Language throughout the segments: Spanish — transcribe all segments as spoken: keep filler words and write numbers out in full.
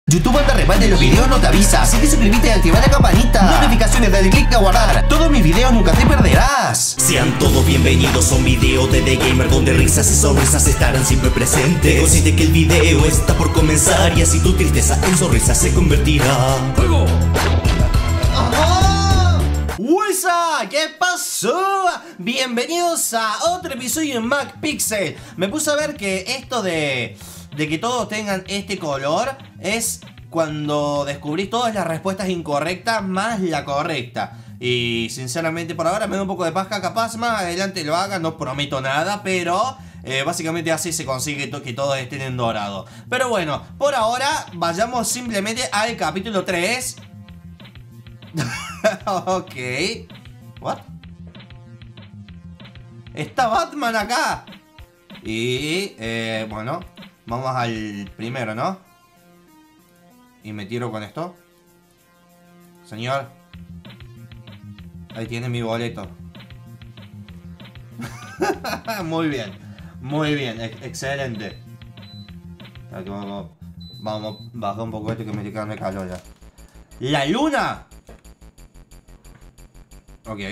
YouTube cuando reparte los videos no te avisa, así que suscríbete y activa la campanita. Notificaciones, dale click a guardar. Todos mis videos nunca te perderás. Sean todos bienvenidos a un video de The Gamer, donde risas y sonrisas estarán siempre presentes. Consciente que el video está por comenzar y así tu tristeza en sonrisa se convertirá. ¡Fuego! ¡Wisa! ¿Qué pasó? Bienvenidos a otro episodio en MacPixel. Me puse a ver que esto de... de que todos tengan este color es cuando descubrís todas las respuestas incorrectas más la correcta. Y sinceramente por ahora me da un poco de paja, capaz más adelante lo haga, no prometo nada, pero eh, básicamente así se consigue to que todos estén en dorado. Pero bueno, por ahora vayamos simplemente al capítulo tres. Ok. What? Está Batman acá. Y eh, bueno, vamos al primero, ¿no? Y me tiro con esto. Señor, ahí tiene mi boleto. Muy bien, muy bien, ex excelente. Aquí vamos, vamos, bajar un poco esto que me me cayó ya. ¡La luna! Ok.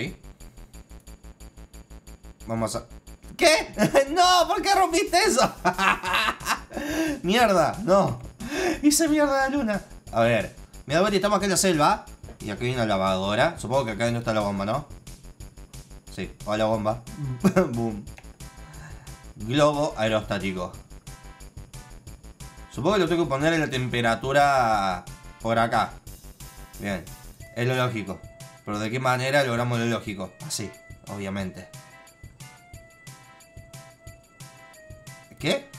Vamos a... ¿Qué? ¡No! ¿Por qué rompiste eso? ¡Mierda! ¡No! Hice mierda la luna. A ver, me da vuelta y estamos acá en la selva. Y acá hay una lavadora. Supongo que acá no está la bomba, ¿no? Sí, o la bomba. Boom. Globo aerostático. Supongo que lo tengo que poner en la temperatura por acá. Bien, es lo lógico. Pero ¿de qué manera logramos lo lógico? Así, obviamente. ¿Qué?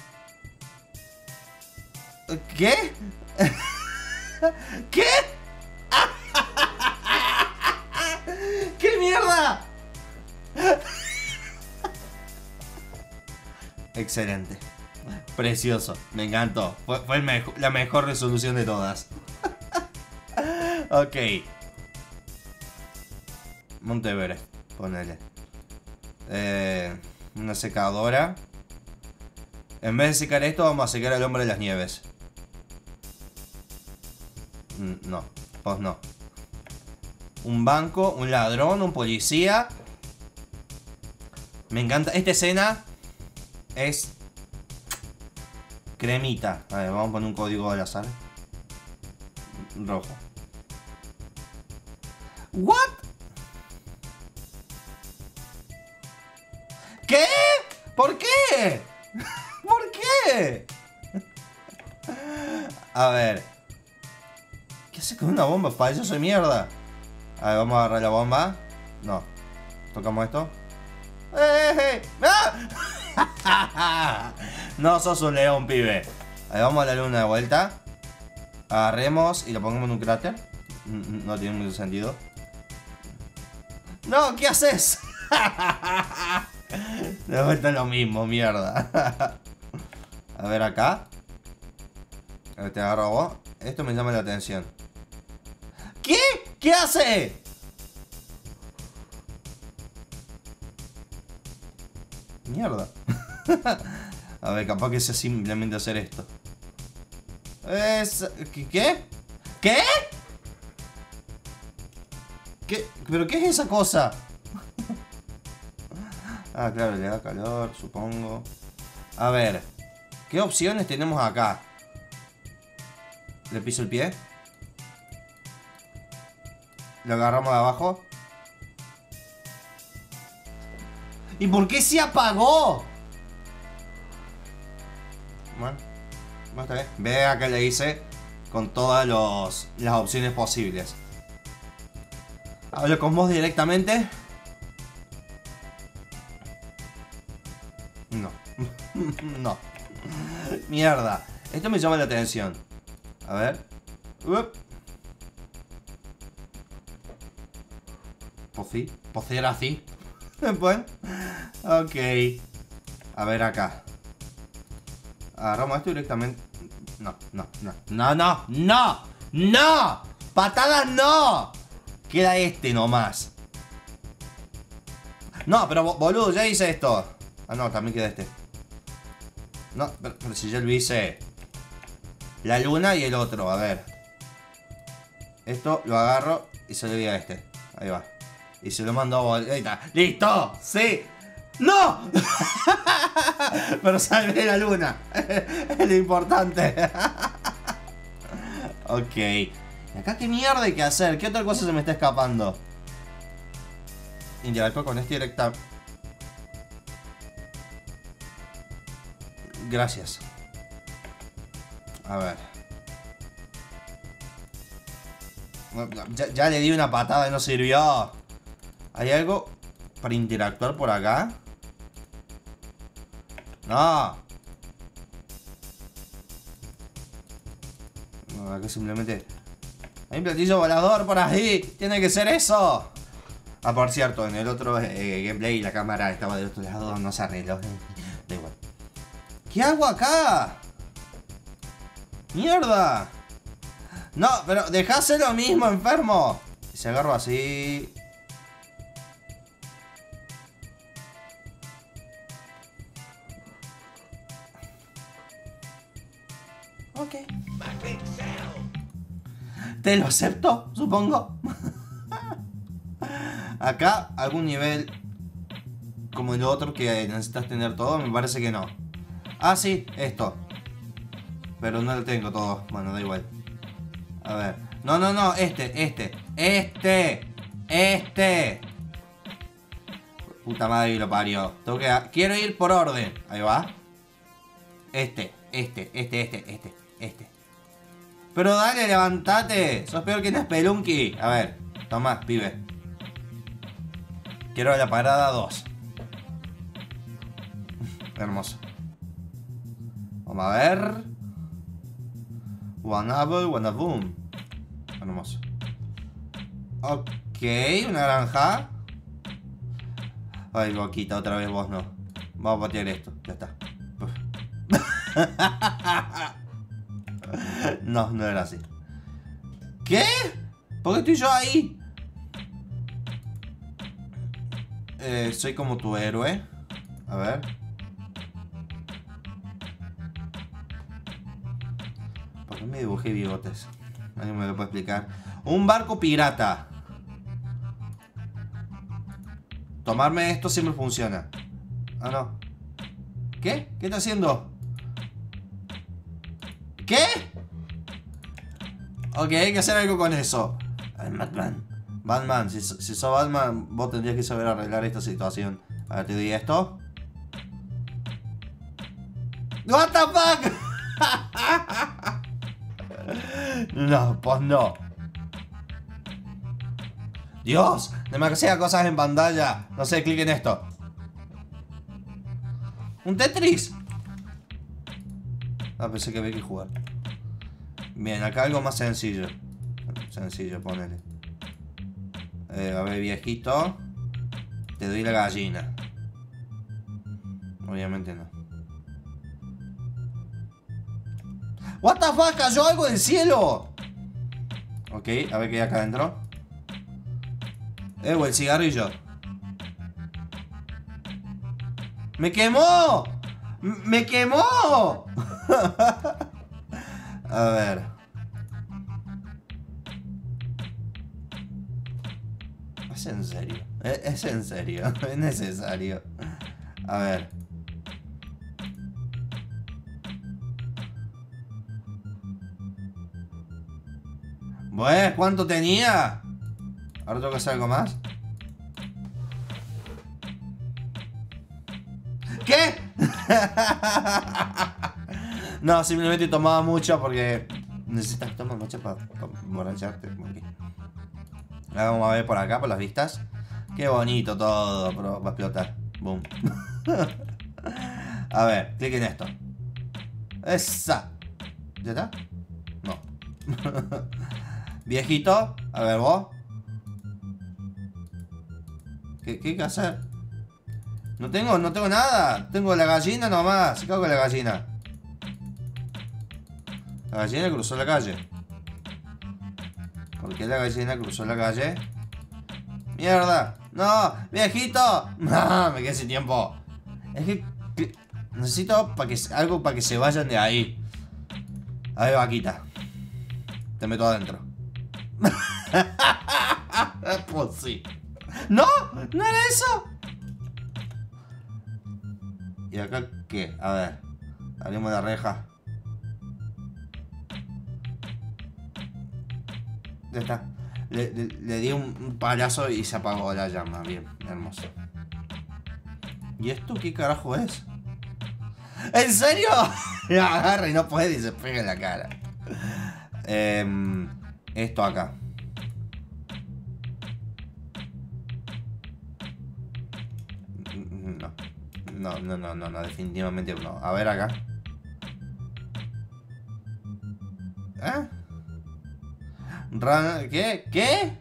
¿Qué? ¿Qué? ¿Qué mierda? Excelente. Precioso. Me encantó. Fue, fue el mejo, la mejor resolución de todas. Ok. Monteverest. Ponele. Eh, una secadora. En vez de secar esto, vamos a secar al hombre de las nieves. No, pues no. Un banco, un ladrón, un policía. Me encanta. Esta escena es cremita. A ver, vamos a poner un código al azar. Rojo. ¿What? ¿Qué? ¿Por qué? ¿Por qué? A ver. ¿Qué hace con una bomba? Para eso soy mierda. A ver, vamos a agarrar la bomba. No. Tocamos esto. ¡Eh, eh! ¡Ah! No sos un león, pibe. A ver, vamos a la luna de vuelta. Agarremos y lo pongamos en un cráter. No tiene mucho sentido. No, ¿qué haces? De vuelta es lo mismo, mierda. A ver acá. A ver, te agarro vos. Esto me llama la atención. ¿Qué? ¿Qué hace? Mierda. A ver, capaz que sea simplemente hacer esto. Es... ¿Qué? ¿Qué? ¿Qué? ¿Pero qué es esa cosa? Ah, claro, le da calor, supongo. A ver, ¿qué opciones tenemos acá? ¿Le piso el pie? ¿Lo agarramos de abajo? ¿Y por qué se apagó? Bueno, bueno, está bien. Vea que le hice con todas los, las opciones posibles. Hablo con vos directamente. No. No. Mierda. Esto me llama la atención. A ver. Up. Pues sí. Pues era así. Bueno. Ok. A ver acá. Agarramos esto directamente. No, no, no. No, no, no. No. Patadas no. Queda este nomás. No, pero boludo, ya hice esto. Ah, no, también queda este. No, pero, pero si ya lo hice. la luna y el otro. A ver. Esto lo agarro y se lo doy a este. Ahí va. Y se lo mando a vos. Ahí está. ¡Listo! ¡Sí! ¡No! Pero salvé la luna. Es lo importante. Ok. ¿Y acá qué mierda hay que hacer? ¿Qué otra cosa se me está escapando? Interactuar con este directa. Gracias. A ver. Ya, ya le di una patada y no sirvió. ¿Hay algo para interactuar por acá? No. No, acá simplemente... Hay un platillo volador por ahí. Tiene que ser eso. Ah, por cierto, en el otro eh, gameplay la cámara estaba del otro lado. No se arregló. Da igual. ¿Qué hago acá? ¡Mierda! No, pero dejase lo mismo, enfermo. Se agarro así. Ok. Te lo acepto, supongo. Acá, algún nivel como el otro que necesitas tener todo, me parece que no. Ah, sí, esto. Pero no lo tengo todo. Bueno, da igual. A ver. No, no, no, este, este. Este. Este. Puta madre que lo parió. Tengo que... Quiero ir por orden. Ahí va. Este, este, este, este, este, este. Pero dale, levantate. Sos peor que una Spelunky. A ver, toma, pibe. Quiero la parada dos. Hermoso. Vamos a ver. One apple, one a boom. Hermoso. Ok, una granja. Ay, boquita, otra vez vos no. Vamos a patear esto, ya está. No, no era así. ¿Qué? ¿Por qué estoy yo ahí? Eh, soy como tu héroe. A ver. ¿Por qué me dibujé bigotes? ¿Alguien me lo puede explicar? Un barco pirata. Tomarme esto siempre funciona. Ah, no. ¿Qué? ¿Qué está haciendo? ¿Qué? Ok, hay que hacer algo con eso. Batman. Batman, si, si sos Batman, vos tendrías que saber arreglar esta situación. A ver, te doy esto. What the fuck? No, pues no. Dios, demasiadas cosas en pantalla. No sé, clic en esto. ¿Un Tetris? Ah, pensé que había que jugar. Bien, acá algo más sencillo. Sencillo, ponele. Eh, a ver, viejito. Te doy la gallina. Obviamente no. What the fuck, cayó algo del cielo. Ok, a ver qué hay acá adentro. Eh, o el cigarrillo. ¡Me quemó! ¡Me quemó! A ver. Es en serio. Es, es en serio. Es necesario. A ver. Bueno, ¿cuánto tenía? Ahora tengo que hacer algo más. ¿Qué? No, simplemente tomaba mucho porque necesitas tomar mucho para pa emborracharte. Ahora vamos a ver por acá, por las vistas. Qué bonito todo, pero va a explotar. Boom. A ver, clic en esto. Esa. ¿Ya está? No. Viejito, a ver vos. ¿Qué, qué hay que hacer? No tengo, no tengo nada. Tengo la gallina nomás. ¿Qué hago con la gallina? La gallina cruzó la calle. ¿Por qué la gallina cruzó la calle? ¡Mierda! ¡No! ¡Viejito! ¡No! Me quedé sin tiempo. Es que necesito para que, algo para que se vayan de ahí. Ahí va, quita. Te meto adentro. Pues sí. ¡No! ¿No era eso? ¿Y acá qué? A ver. Abrimos la reja. Ya está. Le, le, le di un, un palazo y se apagó la llama. Bien, hermoso. ¿Y esto qué carajo es? ¿En serio? Agarra y no puede y se pega en la cara. Eh, esto acá. No. No, no, no, no, no, definitivamente no. A ver acá. ¿Eh? Run, ¿qué? ¿Qué?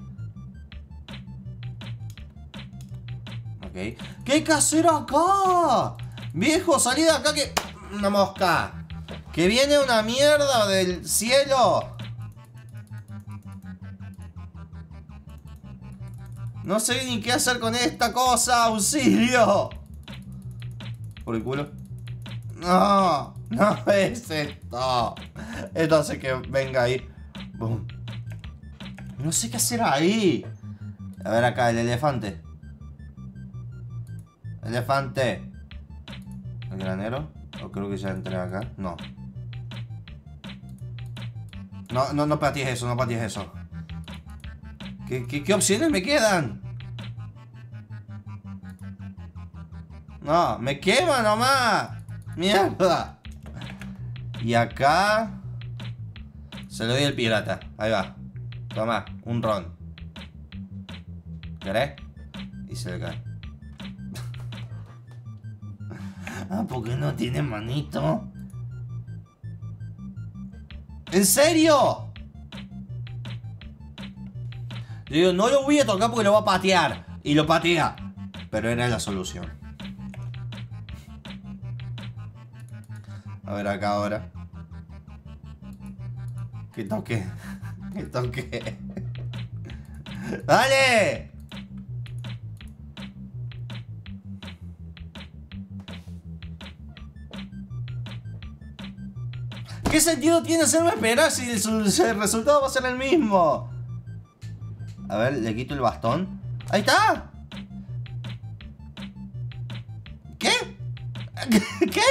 Ok. ¿Qué hay que hacer acá? Viejo, salí de acá que... Una mosca. Que viene una mierda del cielo. No sé ni qué hacer con esta cosa. ¡Auxilio! Por el culo. No, no es esto. Esto hace que venga ahí. Boom. No sé qué hacer ahí. A ver acá, el elefante. Elefante. ¿El granero? O creo que ya entré acá. No. No, no, no patees eso, no patees eso. ¿Qué, qué, qué opciones me quedan? No, me quema nomás. Mierda. Y acá se lo doy al pirata. Ahí va. Toma, un ron. ¿Querés? Y se le cae. Ah, porque no tiene manito. ¿En serio? Yo digo, no lo voy a tocar porque lo va a patear. Y lo patea. Pero era la solución. A ver acá ahora. Que toque. Que toque. ¡Dale! ¿Qué sentido tiene hacerme esperar si el, el resultado va a ser el mismo? A ver, le quito el bastón. ¡Ahí está! ¿Qué? ¿Qué?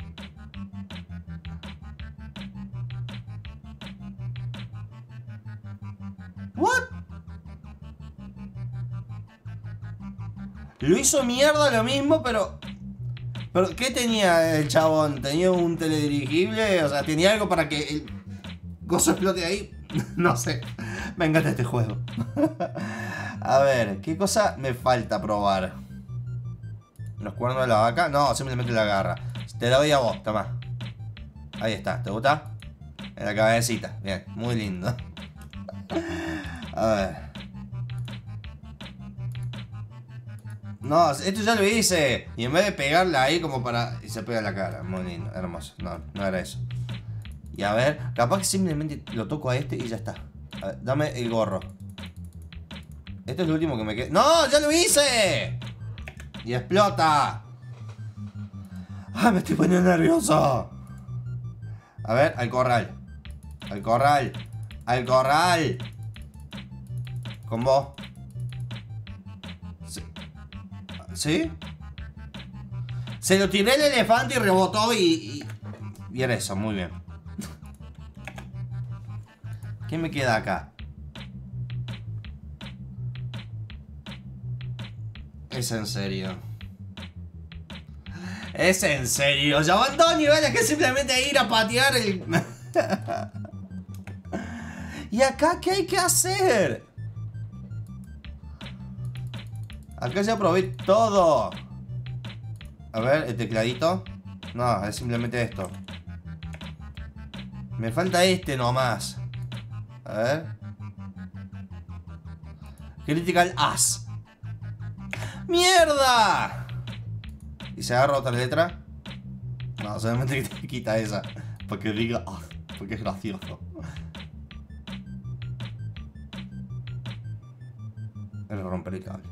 ¿What? Lo hizo mierda lo mismo, pero... ¿Pero qué tenía el chabón? ¿Tenía un teledirigible? O sea, ¿tenía algo para que el coso explote ahí? No sé. Me encanta este juego. A ver, ¿qué cosa me falta probar? ¿Los cuernos de la vaca? No, simplemente la garra. Te la doy a vos, toma. Ahí está, ¿te gusta? En la cabecita, bien, muy lindo. A ver. No, esto ya lo hice. Y en vez de pegarla ahí como para... Y se pega en la cara, muy lindo, hermoso. No, no era eso. Y a ver, capaz que simplemente lo toco a este y ya está. A ver, dame el gorro. Esto es lo último que me queda. ¡No! ¡Ya lo hice! Y explota. ¡Ah, me estoy poniendo nervioso! A ver, al corral. Al corral. Al corral. Con vos. ¿Sí? ¿Sí? Se lo tiré el elefante y rebotó y... Y, y era eso, muy bien. ¿Qué me queda acá? Es en serio. Es en serio. Ya van dos niveles que simplemente ir a patear el... ¿Y acá qué hay que hacer? Acá ya probé todo. A ver, el tecladito. No, es simplemente esto. Me falta este nomás. A ver. Critical As. ¡Mierda! ¿Y se agarra otra letra? No, solamente que te quita esa. Porque diga ah, porque es gracioso. El romper el cable.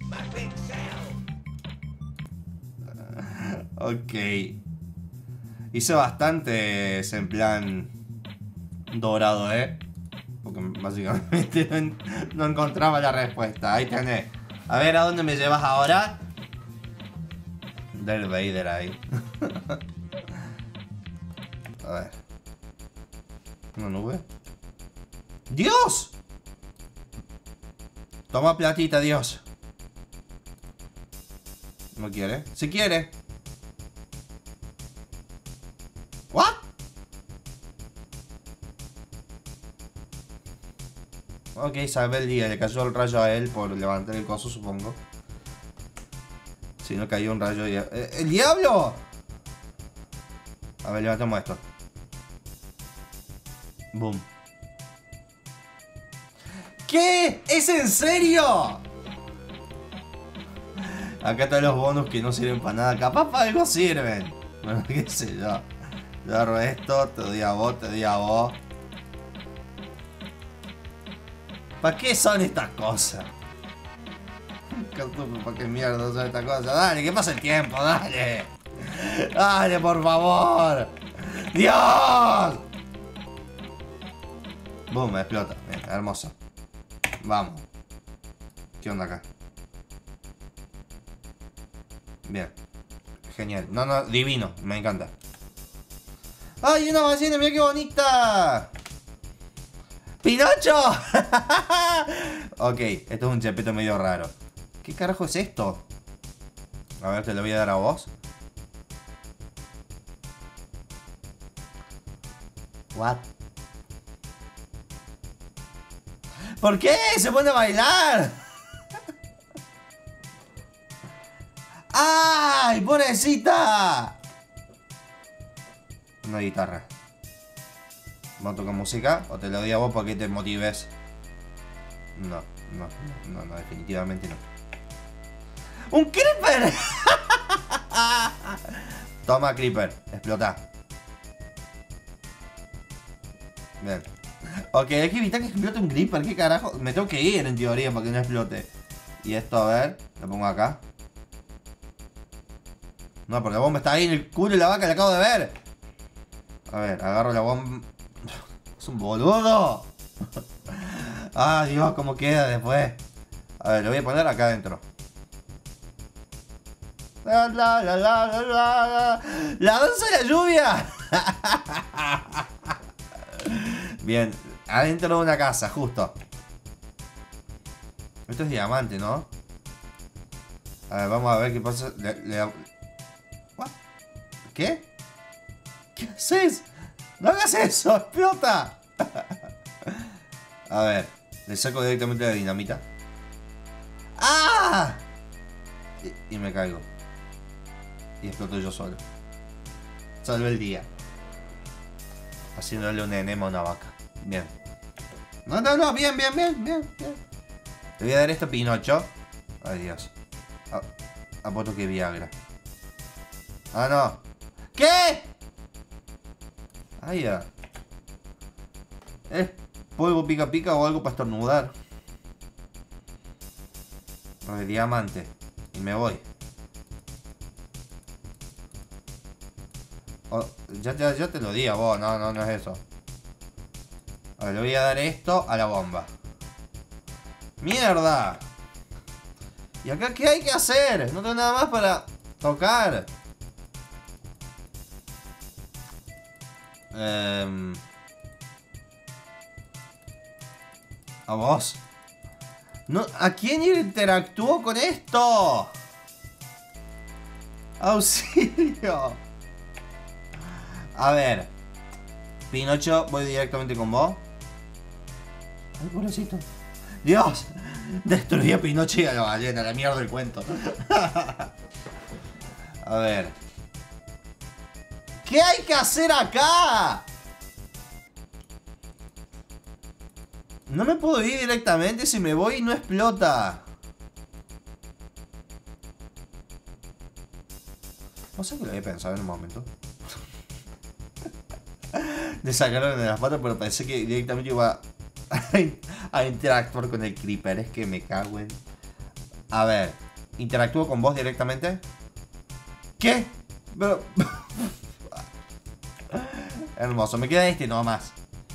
Ok. Hice bastantes en plan dorado, ¿eh? Porque básicamente no, no encontraba la respuesta. Ahí tenés. A ver, ¿a dónde me llevas ahora? Darth Vader ahí. A ver. ¿Una nube? ¡Dios! Toma platita, Dios. ¿No quiere? ¡Sí quiere! ¿What? Ok, sabe el día. Le cayó el rayo a él por levantar el coso, supongo. Si no cayó un rayo... Y... ¡Eh, ¡el diablo! A ver, levantamos esto. Boom. ¿Qué? ¿Es en serio? Acá están los bonus que no sirven para nada. Capaz para algo sirven. Bueno, qué sé yo. Yo agarro esto, te doy a vos, te doy a vos. ¿Para qué son estas cosas? ¿Para qué mierda son estas cosas? Dale, que pasa el tiempo, dale. Dale, por favor. ¡Dios! Boom, me explota. Bien, hermoso. Vamos. ¿Qué onda acá? Bien. Genial. No, no, divino. Me encanta. ¡Ay, una ballena! ¡Mira qué bonita! ¡Pinocho! Ok, esto es un chepeto medio raro. ¿Qué carajo es esto? A ver, te lo voy a dar a vos. What? ¿Por qué? ¡Se pone a bailar! ¡Ay, pobrecita! Una guitarra. ¿Vamos a tocar música? ¿O te lo doy a vos para que te motives? No, no, no, no, definitivamente no. ¡Un creeper! Toma, creeper, explota. Bien. Ok, hay que evitar que explote un creeper. ¿Qué carajo? Me tengo que ir en teoría para que no explote. Y esto, a ver, lo pongo acá. No, porque la bomba está ahí en el culo de la vaca, la acabo de ver. A ver, agarro la bomba. Es un boludo. Ah, Dios, cómo queda después. A ver, lo voy a poner acá adentro. La, la, la, la, la, la. La danza de la lluvia. Bien, adentro de una casa, justo. Esto es diamante, ¿no? A ver, vamos a ver qué pasa. Le, le... ¿What? ¿Qué? ¿Qué haces? ¡No hagas eso! ¡Explota! A ver, le saco directamente la dinamita. ¡Ah! Y, y me caigo. Y exploto yo solo. Salve el día. Haciéndole un enema a una vaca. Bien. No, no, no, bien, bien, bien, bien, bien. Te voy a dar esto a Pinocho. Ay, Dios. Apuesto que Viagra. Ah, no. ¿Qué? Ay, ya. ¿Es polvo pica pica o algo para estornudar? A ver, diamante. Y me voy. Oh, ya, te, ya te lo di a vos, no, no, no es eso. A ver, le voy a dar esto a la bomba. ¡Mierda! ¿Y acá qué hay que hacer? No tengo nada más para tocar. Eh, a vos. No, ¿a quién interactuó con esto? ¡Auxilio! A ver, Pinocho, voy directamente con vos. Ay, pobrecito. Dios, destruí a Pinocho y a la ballena, la mierda del cuento. A ver, ¿qué hay que hacer acá? No me puedo ir directamente, si me voy no explota. No sé qué lo había pensado en un momento. De sacarlo de las patas, pero pensé que directamente iba a, a interactuar con el creeper. Es que me cago en... A ver, ¿interactúo con vos directamente? ¿Qué? Pero... Hermoso, me queda este nomás.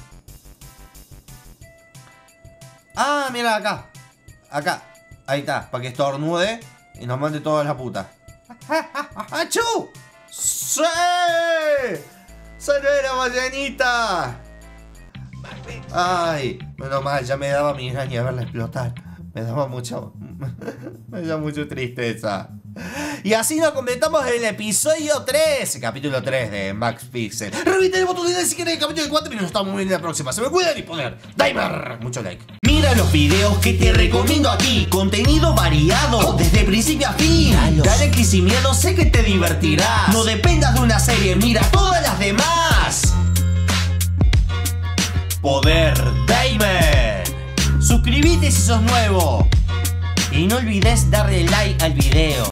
Ah, mira acá. Acá. Ahí está, para que estornude y nos mande toda la puta. ¡Achú! ¡Sí! ¡Salió la ballenita! Ay, menos mal, ya me daba migraña verla explotar. Me daba mucho... me da mucha tristeza. Y así nos completamos el episodio tres, capítulo tres de Max Pixel. Reviten el botón de like si quieren el capítulo cuatro y nos estamos viendo en la próxima. Se me cuidan y poner Dimer. Mucho like. Mira los videos que te recomiendo aquí. Contenido variado, desde principio a fin. Dale clic sin miedo, sé que te divertirás. No dependas de una serie, mira todas las demás. Poder Dimer. Suscríbete si sos nuevo. Y no olvides darle like al video.